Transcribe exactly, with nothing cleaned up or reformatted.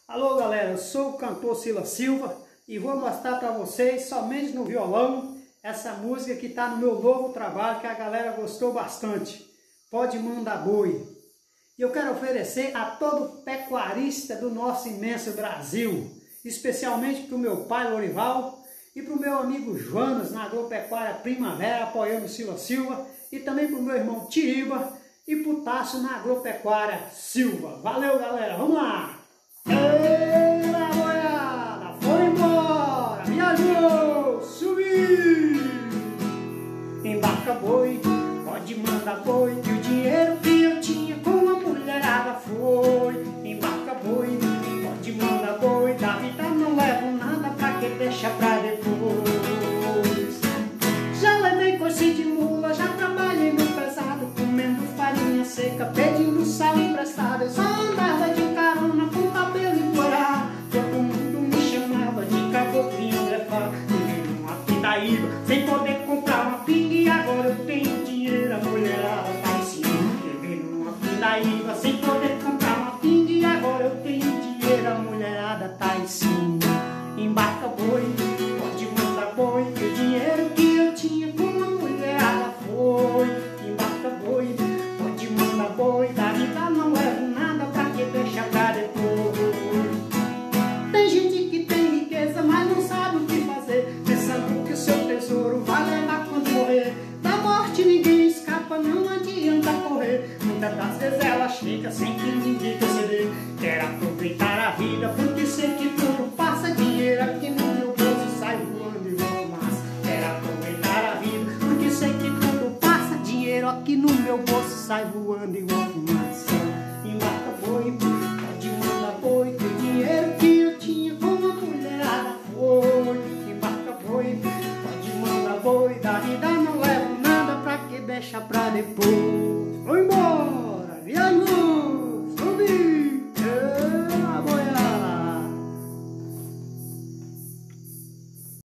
Alô galera, eu sou o cantor Silas Silva e vou mostrar para vocês, somente no violão, essa música que está no meu novo trabalho, que a galera gostou bastante. Pode Mandar Boi. E eu quero oferecer a todo pecuarista do nosso imenso Brasil, especialmente para o meu pai Lorival e para o meu amigo Jonas na Agropecuária Primavera, apoiando o Silas Silva, e também para o meu irmão Tiriba e para o Tássio na Agropecuária Silva. Valeu galera, vamos lá! Eita boiada, foi embora, viajou, subiu. Embarca boi, pode mandar boi, que o dinheiro que eu tinha com a mulherada foi. Embarca boi, pode mandar boi, da vida não levo nada, pra que deixa pra depois. Já levei coice de mula, já trabalhei no pesado, comendo farinha seca, pedindo sal emprestado. Eu só andava de carona com cabelo empoeirado, todo mundo me chamava de caboclinho grefado. Vivi numa pindaíba, sem poder comprar uma pinga, e agora eu tenho dinheiro, a mulherada tá em cima. Vivi numa pindaíba, sem poder comprar uma pinga, e agora eu tenho dinheiro, a mulherada tá em cima. Embarca boi, pode mandar boi, que o dinheiro que eu tinha com a mulherada foi. Embarca boi, pode mandar boi, da vida não levo nada, pra que deixa pra depois. Tem gente que tem riqueza, mas não sabe o que fazer, pensando que o seu tesouro vai levar quando morrer. Da morte ninguém escapa, não adianta correr. Muitas das vezes ela chega sem que ninguém perceber. Quero aproveitar a vida, porque sei que tudo passa. Dinheiro aqui no meu bolso sai voando igual fumaça. Quero aproveitar a vida, porque sei que tudo passa. Dinheiro aqui no meu bolso sai voando igual fumaça. Embarca boi, pode mandar boi, que o dinheiro que eu tinha com a mulherada foi. Embarca boi, pode mandar boi, da vida não levo nada, pra que deixa pra depois. Vou embora, viajou, subi.